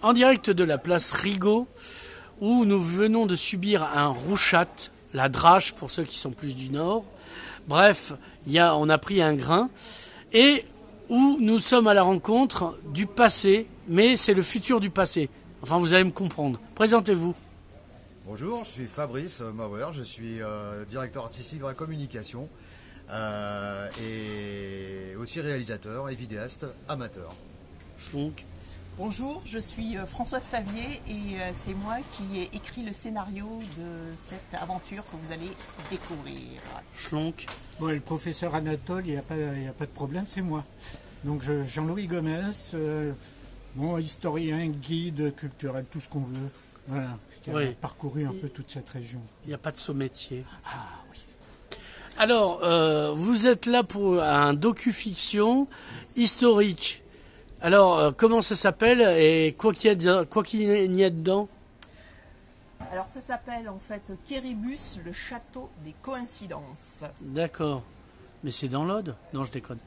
en direct de la place Rigaud, où nous venons de subir un rouchat, la drache pour ceux qui sont plus du nord. Bref, on a pris un grain, et où nous sommes à la rencontre du passé, mais c'est le futur du passé. Enfin, vous allez me comprendre. Présentez-vous. Bonjour, je suis Fabrice Mauer, je suis directeur artistique de la communication et aussi réalisateur et vidéaste amateur. Schlonk. Bonjour, je suis Françoise Favier et c'est moi qui ai écrit le scénario de cette aventure que vous allez découvrir. Schlonk. Bon, le professeur Anatole, il n'y a pas de problème, c'est moi. Donc Jean-Louis Gomez, historien, guide culturel, tout ce qu'on veut. Voilà, qui a parcouru un peu toute cette région. Il n'y a pas de sous-métier. Ah oui. Alors, vous êtes là pour un docu-fiction historique. Alors, comment ça s'appelle et quoi qu'il y a dedans? Alors, ça s'appelle en fait Quéribus, le château des coïncidences. D'accord. Mais c'est dans l'Aude? Non, je déconne.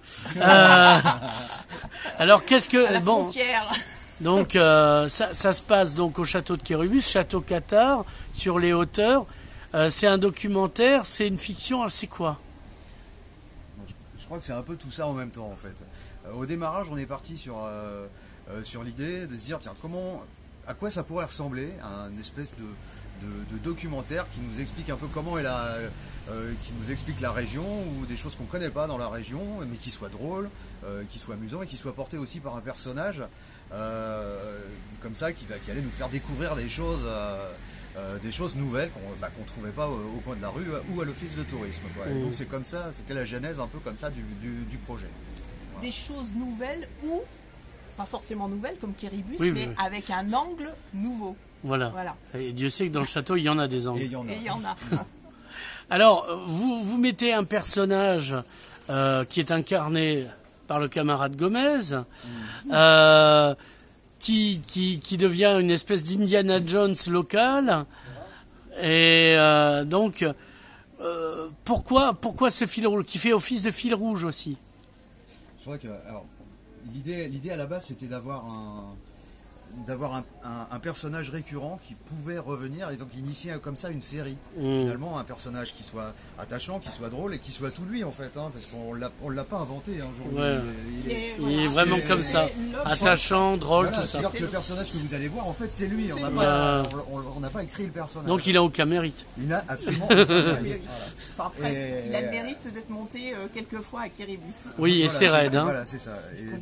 Alors, qu'est-ce que... À la frontière. Donc, ça se passe donc au château de Quéribus, château Cathare, sur les hauteurs. C'est un documentaire, c'est une fiction, alors c'est quoi? Je crois que c'est un peu tout ça en même temps en fait. Au démarrage, on est parti sur l'idée de se dire, tiens, à quoi ça pourrait ressembler, une espèce de documentaire qui nous explique un peu comment qui nous explique la région, ou des choses qu'on ne connaît pas dans la région, mais qui soient drôles, qui soient amusants et qui soient portés aussi par un personnage comme ça, qui allait nous faire découvrir des choses nouvelles qu'on ne trouvait pas au coin de la rue ou à l'office de tourisme, quoi. Et donc c'est comme ça, c'était la genèse un peu comme ça du projet. Des choses nouvelles ou pas forcément nouvelles comme Quéribus, mais avec un angle nouveau. Voilà. Et Dieu sait que dans le château, il y en a des angles. Et il y en a. Alors, vous mettez un personnage qui est incarné par le camarade Gomez, qui devient une espèce d'Indiana Jones local. Et donc, pourquoi ce fil rouge, qui fait office de fil rouge aussi? Je crois que l'idée à la base, c'était d'avoir un personnage récurrent qui pouvait revenir et donc initier comme ça une série. Finalement, un personnage qui soit attachant, qui soit drôle et qui soit tout lui en fait, parce qu'on l'a pas inventé un jour. Il est vraiment comme ça, attachant, drôle, tout ça. C'est-à-dire que le personnage que vous allez voir, en fait, c'est lui. On n'a pas écrit le personnage. Donc il a aucun mérite. Il n'a absolument aucun mérite. Enfin, presque. Il a le mérite d'être monté quelques fois à Quéribus. Oui, et c'est raide. Voilà, c'est ça.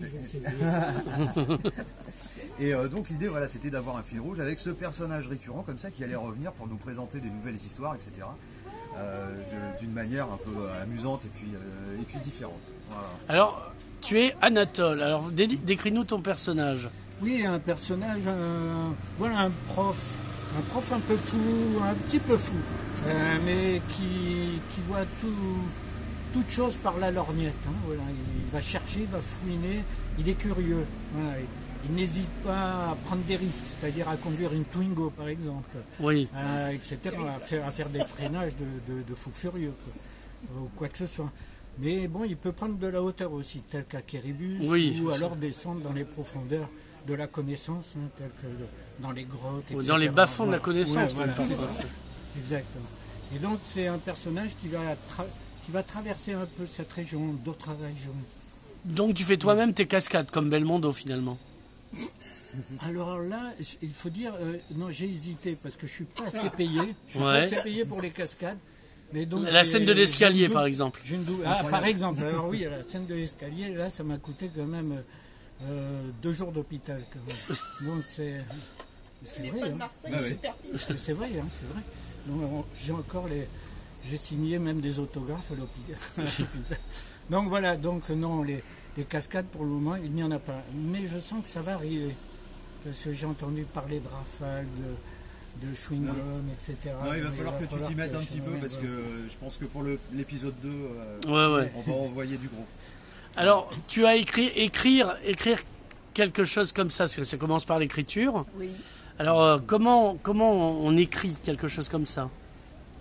Et donc l'idée, c'était d'avoir un fil rouge avec ce personnage récurrent comme ça qui allait revenir pour nous présenter des nouvelles histoires, etc. D'une manière un peu amusante et puis différente. Voilà. Alors, tu es Anatole. Alors, décris-nous ton personnage. Oui, un personnage, un prof un peu fou, un petit peu fou, mais qui voit toute chose par la lorgnette. Voilà. Il va chercher, il va fouiner, il est curieux. Voilà. Il n'hésite pas à prendre des risques, c'est-à-dire à conduire une Twingo par exemple, etc., à faire des freinages de fous furieux, ou quoi que ce soit. Mais bon, il peut prendre de la hauteur aussi, tel qu'à Quéribus, ou alors descendre dans les profondeurs de la connaissance, tel que dans les grottes, etc. Ou dans les bas-fonds de la connaissance. Exactement. Et donc c'est un personnage qui va traverser un peu cette région, d'autres régions. Donc tu fais toi-même tes cascades, comme Belmondo finalement. Alors là, il faut dire, non, j'ai hésité parce que je suis pas assez payé. Je suis pas assez payé pour les cascades. Mais donc, la scène de l'escalier, par exemple. Par exemple. Alors oui, la scène de l'escalier, là, ça m'a coûté quand même 2 jours d'hôpital. Donc c'est vrai. C'est vrai, c'est vrai. Donc j'ai signé même des autographes à l'hôpital. Donc voilà, non, les cascades pour le moment, il n'y en a pas. Mais je sens que ça va arriver. Parce que j'ai entendu parler de rafales, de chewing-gum, etc. Non, il va falloir que tu t'y mettes un petit peu parce que je pense que pour l'épisode 2, on va envoyer du gros. Alors, tu as écrire quelque chose comme ça, ça commence par l'écriture. Oui. Alors, comment on écrit quelque chose comme ça?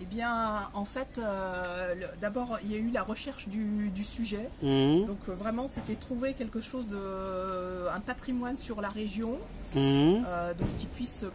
Eh bien, en fait, d'abord, il y a eu la recherche du sujet. Donc, vraiment, c'était trouver quelque chose un patrimoine sur la région, donc qui puisse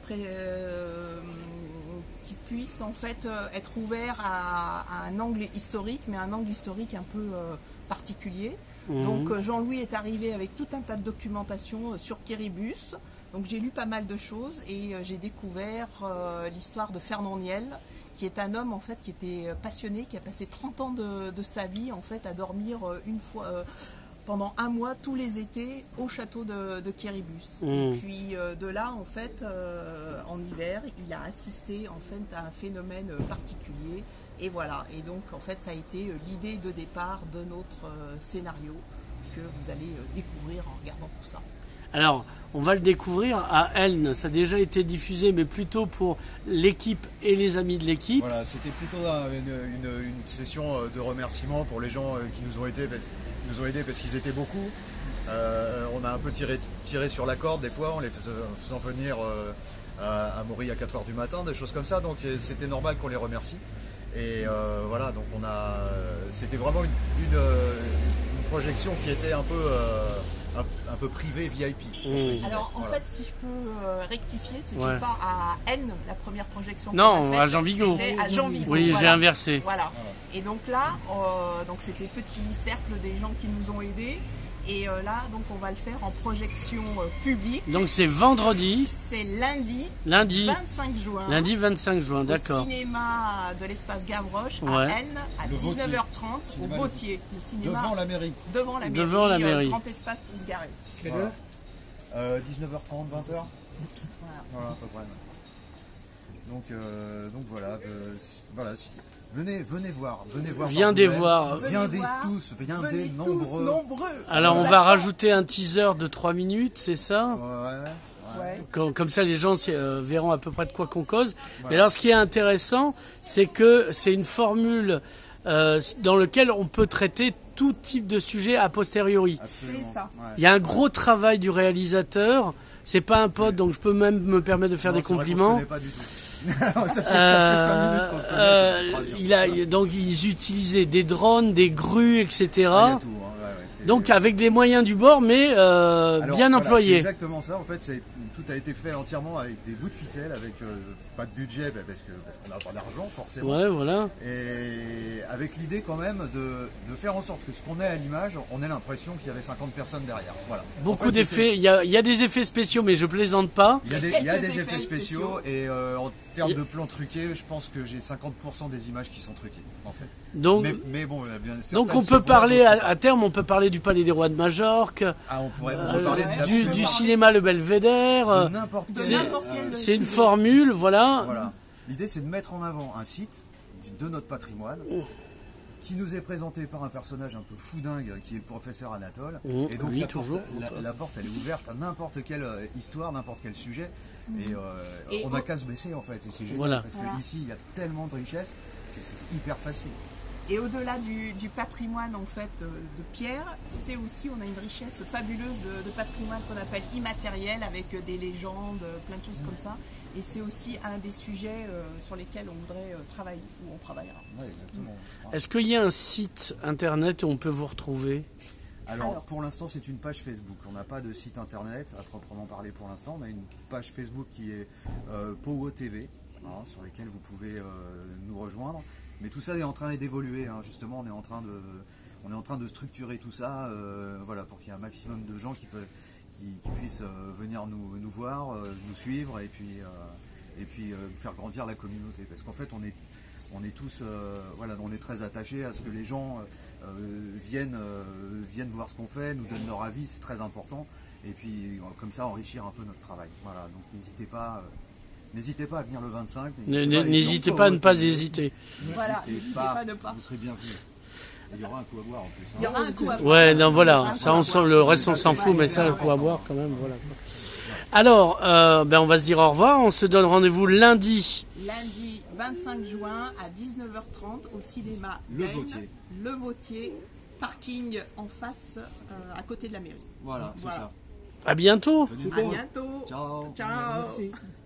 en fait être ouvert à un angle historique, mais un angle historique un peu particulier. Donc, Jean-Louis est arrivé avec tout un tas de documentation sur Quéribus. Donc, j'ai lu pas mal de choses et j'ai découvert l'histoire de Fernand Niel, qui est un homme en fait qui était passionné, qui a passé 30 ans de sa vie en fait à dormir une fois pendant un mois tous les étés au château de Quéribus. Et puis de là en fait en hiver il a assisté en fait à un phénomène particulier et voilà, et donc en fait ça a été l'idée de départ de notre scénario que vous allez découvrir en regardant tout ça. Alors, on va le découvrir à Elne. Ça a déjà été diffusé, mais plutôt pour l'équipe et les amis de l'équipe. Voilà, c'était plutôt une session de remerciements pour les gens qui nous ont aidés parce qu'ils étaient beaucoup. On a un peu tiré sur la corde des fois en les faisant venir à Maury à 4h du matin, des choses comme ça. Donc c'était normal qu'on les remercie. Et voilà, donc c'était vraiment une projection qui était un peu privé VIP. Alors en fait, si je peux rectifier, c'était pas à Elne la première projection. Non, à Jean Vigo. C'était à Jean Vigo. Oui, voilà. j'ai inversé. Voilà. Et donc là, donc c'était petit cercle des gens qui nous ont aidés. Et là, donc on va le faire en projection publique. Donc c'est vendredi. C'est lundi 25 juin. Lundi 25 juin, d'accord. Au cinéma de l'espace Gavroche à Elne à 19h30 au Vautier. Le cinéma devant la mairie. Devant la mairie. Grand espace pour se garer. Quelle heure 19h30, 20h. Voilà, à peu près. Donc voilà, venez voir. Viendez voir. Viendez tous, viendez nombreux. Alors on va rajouter un teaser de 3 minutes, c'est ça? Ouais. Comme ça les gens verront à peu près de quoi qu'on cause. Mais alors ce qui est intéressant, c'est que c'est une formule dans laquelle on peut traiter tout type de sujet a posteriori. C'est ça. Il y a un gros travail du réalisateur. C'est pas un pote, donc je peux même me permettre de faire des compliments. Vrai qu'on se connaît pas du tout. ça fait 5 minutes qu'on se connaît. Donc ils utilisaient des drones, des grues, etc. Il y a tout, donc avec des moyens du bord, mais bien employés. C'est exactement ça. En fait, tout a été fait entièrement avec des bouts de ficelle, avec pas de budget parce qu'on n'a pas d'argent forcément. Ouais, voilà. Et avec l'idée quand même de faire en sorte que ce qu'on ait à l'image, on ait l'impression qu'il y avait 50 personnes derrière. Voilà. Beaucoup d'effets. Il y a des effets spéciaux, mais je plaisante pas. Il y a des effets spéciaux et en termes de plans truqués, je pense que j'ai 50% des images qui sont truquées en fait. Donc, mais bon, donc on peut parler à terme, on peut parler du Palais des Rois de Majorque, on pourrait parler du cinéma Le Belvédère. C'est une formule, voilà. L'idée c'est de mettre en avant un site de notre patrimoine qui nous est présenté par un personnage un peu foudingue qui est le professeur Anatole. Et donc la porte elle est ouverte à n'importe quelle histoire, n'importe quel sujet. Et on n'a qu'à se baisser en fait. Et c'est génial parce qu'ici il y a tellement de richesses que c'est hyper facile. Et au-delà du patrimoine en fait de pierre, c'est aussi, on a une richesse fabuleuse de patrimoine qu'on appelle immatériel avec des légendes, plein de choses comme ça. Et c'est aussi un des sujets sur lesquels on voudrait travailler, où on travaillera. Oui, exactement. Est-ce qu'il y a un site internet où on peut vous retrouver ? Alors, pour l'instant, c'est une page Facebook. On n'a pas de site internet à proprement parler pour l'instant. On a une page Facebook qui est Powo TV, sur laquelle vous pouvez nous rejoindre. Mais tout ça est en train d'évoluer, justement, on est en train de structurer tout ça, voilà, pour qu'il y ait un maximum de gens qui puissent venir nous voir, nous suivre et puis faire grandir la communauté. Parce qu'en fait, on est tous, voilà, on est très attachés à ce que les gens viennent voir ce qu'on fait, nous donnent leur avis, c'est très important. Et puis comme ça, enrichir un peu notre travail. Voilà, donc n'hésitez pas à venir le 25. N'hésitez pas à ne pas hésiter. Voilà, n'hésitez pas à ne pas. Vous serez bienvenus. Il y aura un coup à boire en plus. Il y aura un coup à boire. Ouais, non, voilà. Ça, le reste, on s'en fout, mais ça, le coup à boire quand même. Voilà. Alors, on va se dire au revoir. On se donne rendez-vous lundi. Lundi 25 juin à 19h30 au cinéma Le Vautier, parking en face, à côté de la mairie. Voilà, c'est ça. À bientôt. À bientôt. Ciao. Ciao. Merci.